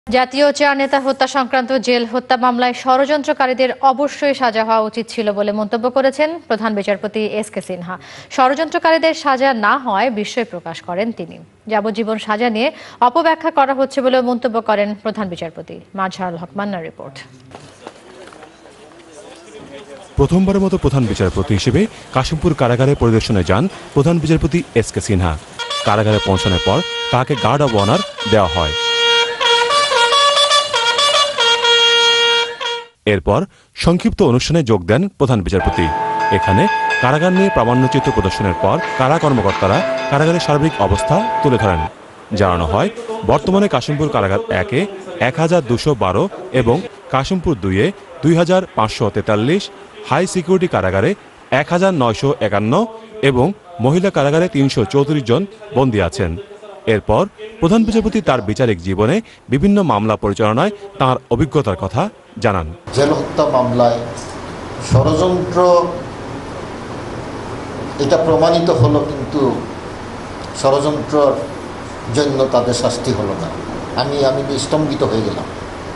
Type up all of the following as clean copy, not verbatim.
জাতীয় চার নেতা হত্যা সংক্রান্ত জেল হত্যা মামলায় ষড়যন্ত্রকারীদের অবশ্যই সাজা হওয়া উচিত ছিল বলে মন্তব্য করেছেন প্রধান বিচারপতি এস.কে সিনহা। ষড়যন্ত্রকারীদের সাজা না হওয়ায় বিস্ময় প্রকাশ করেন তিনি। যাবজ্জীবন সাজা নিয়ে অপব্যাখ্যা করা হচ্ছে বলে মন্তব্য করেন প্রধান বিচারপতি। মাজহারুল হক মান্নার রিপোর্ট। প্রথমবারের মতো প্রধান বিচারপতি হিসেবে কাশিমপুর কারাগারে পরিদর্শনে যান প্রধান বিচারপতি এস.কে সিনহা। কারাগারে পৌঁছানোর পর তাকে গার্ড অব অনার দেওয়া হয়। এরপর সংক্ষিপ্ত অনুষ্ঠানে যোগ দেন প্রধান বিচারপতি। এখানে কারাগার নিয়ে প্রামাণ্যচিত্র প্রদর্শনের পর কারা কর্মকর্তারা কারাগারের সার্বিক অবস্থা তুলে ধরেন। জানানো হয়, বর্তমানে কাশিমপুর কারাগার 1-এ 1212 এবং কাশিমপুর 2-এ 2543, হাই সিকিউরিটি কারাগারে 1951 এবং মহিলা কারাগারে 334 জন বন্দী আছেন। এরপর প্রধান বিচারপতি তার বিচারিক জীবনে বিভিন্ন মামলা পরিচালনায় তাঁর অভিজ্ঞতার কথা জানান। জেল হত্যা মামলায় ষড়যন্ত্র এটা প্রমাণিত হলো, কিন্তু ষড়যন্ত্রের জন্য তাদের শাস্তি হলো না। আমি স্তম্ভিত হয়ে গেলাম।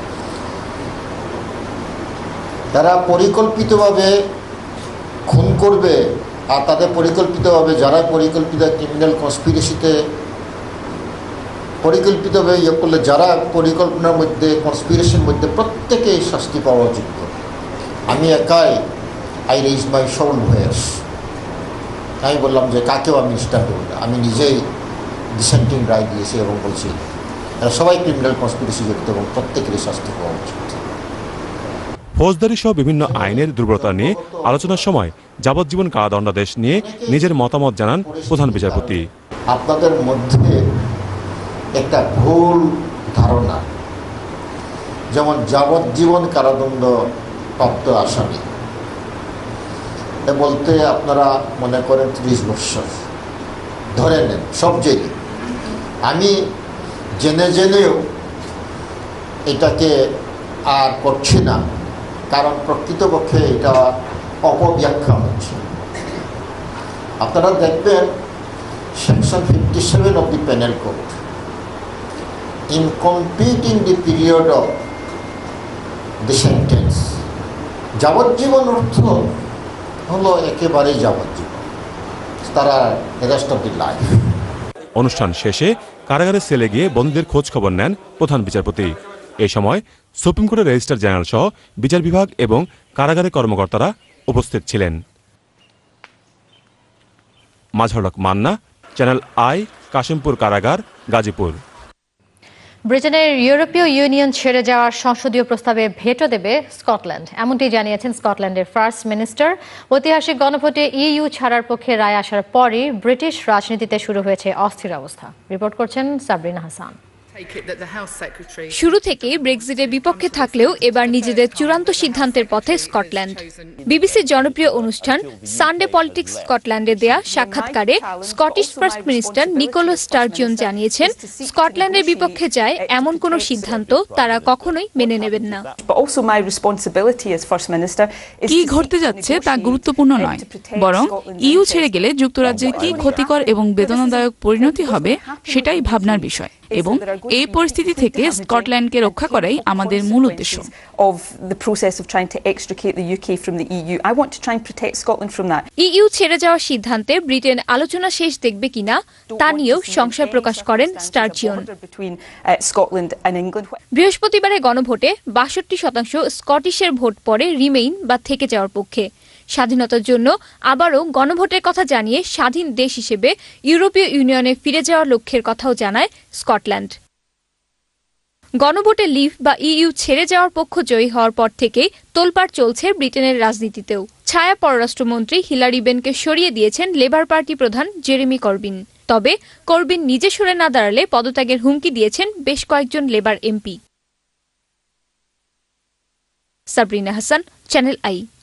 তারা পরিকল্পিতভাবে খুন করবে, আর তাদের পরিকল্পিতভাবে যারা পরিকল্পিত ক্রিমিনাল কনস্পিরেসিতে পরিকল্পিতভাবে করলে, যারা পরিকল্পনার মধ্যে কনস্পিরেশনের মধ্যে প্রত্যেকেই শাস্তি পাওয়া যোগ্য। আমি একাই I raise my soul voice. আমি বললাম যে কাকেও আমি স্টার করব না। আমি নিজেই ডিসেন্টিং রায় দিয়েছি এবং বলছি এরা সবাই ক্রিমিনাল কনস্পিরেসি জড়িত এবং প্রত্যেকেরই শাস্তি পাওয়া উচিত। ফৌজদারি সহ বিভিন্ন আইনের দুর্বলতা নিয়ে আলোচনার সময় যাবজ্জীবন কারাদণ্ডাদেশ নিয়ে নিজের মতামত জানান প্রধান বিচারপতি। আপনাদের মধ্যে একটা ভুল ধারণা, যেমন যাবজ্জীবন কারাদণ্ড প্রাপ্ত আসামি বলতে আপনারা মনে করেন 30 বছর ধরে নেন সব জেলে। আমি জেনে জেনেও এটাকে আর করছি না, কারণ প্রকৃতপক্ষে এটা অপব্যাখ্যা হচ্ছে। আপনারা দেখবেন section 57 of the penal code, in completing the period of the sentence, যাবজ্জীবন অর্থ হলো একেবারে যাবজ্জীবন, তারা রেস্ট অফ দি লাইফ। অনুষ্ঠান শেষে কারাগারের সেলে গিয়ে বন্দীদের খোঁজ খবর নেন প্রধান বিচারপতি। এই সময় সুপ্রিম কোর্টের রেজিস্ট্রার জেনারেল সহ বিচার বিভাগ এবং কারাগারের কর্মকর্তারা উপস্থিত ছিলেন। মাজহারুল হক মান্না, চ্যানেল আই, কাশিমপুর কারাগার, গাজীপুর। ব্রিটেনের ইউরোপীয় ইউনিয়ন ছেড়ে যাওয়ার সংসদীয় প্রস্তাবে ভেটো দেবে স্কটল্যান্ড, এমনটি জানিয়েছেন স্কটল্যান্ডের ফার্স্ট মিনিস্টার। ঐতিহাসিক গণভোটে ইইউ ছাড়ার পক্ষে রায় আসার পরই ব্রিটিশ রাজনীতিতে শুরু হয়েছে অস্থির অবস্থা। রিপোর্ট করছেন সাবরিনা হাসান। শুরু থেকেই ব্রেক্সিটের বিপক্ষে থাকলেও এবার নিজেদের চূড়ান্ত সিদ্ধান্তের পথে স্কটল্যান্ড। বিবিসির জনপ্রিয় অনুষ্ঠান সানডে পলিটিক্স স্কটল্যান্ডে দেয়া সাক্ষাৎকারে Scottish first minister Nicola Sturgeon জানিয়েছেন, স্কটল্যান্ডের বিপক্ষে যায় এমন কোনো সিদ্ধান্ত তারা কখনোই মেনে নেবেন না। কি ঘটতে যাচ্ছে তা গুরুত্বপূর্ণ নয়, বরং ইইউ ছেড়ে গেলে যুক্তরাজ্যের কি ক্ষতিকর এবং বেদনাদায়ক পরিণতি হবে সেটাই ভাবনার বিষয়, এবং এই পরিস্থিতি থেকে স্কটল্যান্ডকে রক্ষা করাই আমাদের মূল উদ্দেশ্য। ইইউ ছেড়ে যাওয়ার সিদ্ধান্তে ব্রিটেন আলোচনা শেষ দেখবে কিনা তা নিয়েও সংশয় প্রকাশ করেন স্টারজিয়ন। বৃহস্পতিবারে গণভোটে 62% স্কটিশের ভোট পড়ে রিমেইন বা থেকে যাওয়ার পক্ষে। স্বাধীনতার জন্য আবারও গণভোটের কথা জানিয়ে স্বাধীন দেশ হিসেবে ইউরোপীয় ইউনিয়নে ফিরে যাওয়ার লক্ষ্যের কথাও জানায় স্কটল্যান্ড। গণভোটে লিভ বা ইইউ ছেড়ে যাওয়ার পক্ষ জয়ী হওয়ার পর থেকেই তোলপাড় চলছে ব্রিটেনের রাজনীতিতেও। ছায়া পররাষ্ট্রমন্ত্রী হিলারি বেনকে সরিয়ে দিয়েছেন লেবার পার্টি প্রধান জেরেমি করবিন। তবে করবিন নিজে সরে না দাঁড়ালে পদত্যাগের হুমকি দিয়েছেন বেশ কয়েকজন Labour MP. Sabrina Hasan, Channel I.